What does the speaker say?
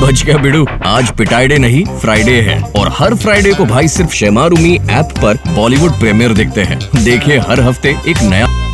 बच गया बिडू, आज पिटाई डे नहीं फ्राइडे है और हर फ्राइडे को भाई सिर्फ शेमारूमी ऐप पर बॉलीवुड प्रीमियर देखते हैं। देखिए हर हफ्ते एक नया